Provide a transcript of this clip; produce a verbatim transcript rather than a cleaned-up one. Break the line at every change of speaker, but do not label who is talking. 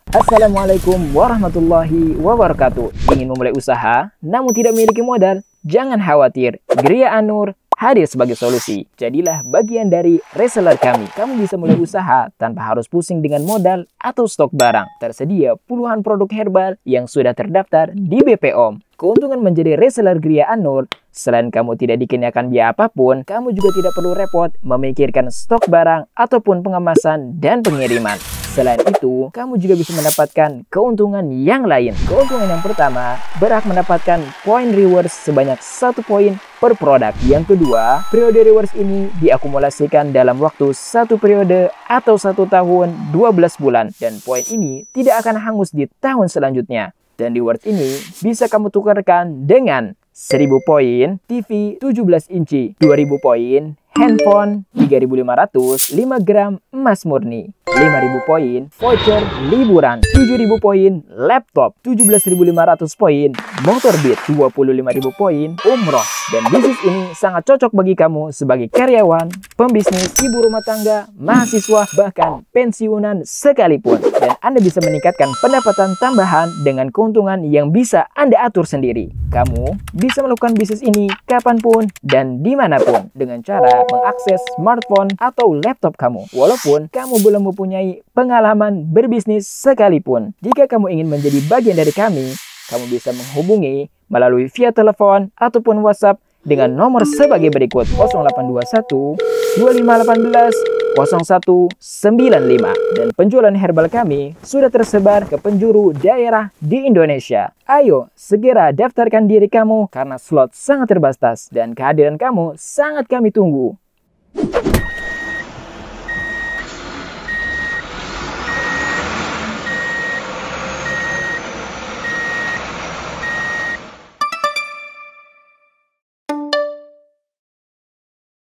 Assalamualaikum warahmatullahi wabarakatuh. Ingin memulai usaha namun tidak memiliki modal? Jangan khawatir, Gria Annur hadir sebagai solusi. Jadilah bagian dari reseller kami. Kamu bisa mulai usaha tanpa harus pusing dengan modal atau stok barang. Tersedia puluhan produk herbal yang sudah terdaftar di B P O M. Keuntungan menjadi reseller Gria Annur, selain kamu tidak dikenakan biaya apapun, kamu juga tidak perlu repot memikirkan stok barang ataupun pengemasan dan pengiriman. Selain itu, kamu juga bisa mendapatkan keuntungan yang lain. Keuntungan yang pertama, berhak mendapatkan poin rewards sebanyak satu poin per produk. Yang kedua, periode rewards ini diakumulasikan dalam waktu satu periode atau satu tahun dua belas bulan. Dan poin ini tidak akan hangus di tahun selanjutnya. Dan rewards ini bisa kamu tukarkan dengan seribu poin T V tujuh belas inci, dua ribu poin handphone, tiga ribu lima ratus lima gram emas murni, lima ribu poin voucher liburan, tujuh ribu poin laptop, tujuh belas ribu lima ratus poin motor beat, dua puluh lima ribu poin umroh. Dan bisnis ini sangat cocok bagi kamu sebagai karyawan, pembisnis, ibu rumah tangga, mahasiswa, bahkan pensiunan sekalipun. Dan Anda bisa meningkatkan pendapatan tambahan dengan keuntungan yang bisa Anda atur sendiri. Kamu bisa melakukan bisnis ini kapanpun dan dimanapun dengan cara mengakses smartphone atau laptop kamu, walaupun kamu belum mempunyai pengalaman berbisnis sekalipun. Jika kamu ingin menjadi bagian dari kami, kamu bisa menghubungi melalui via telepon ataupun WhatsApp dengan nomor sebagai berikut: nol delapan dua satu dua lima satu delapan nol satu sembilan lima. Dan penjualan herbal kami sudah tersebar ke penjuru daerah di Indonesia. Ayo segera daftarkan diri kamu karena slot sangat terbatas dan kehadiran kamu sangat kami tunggu.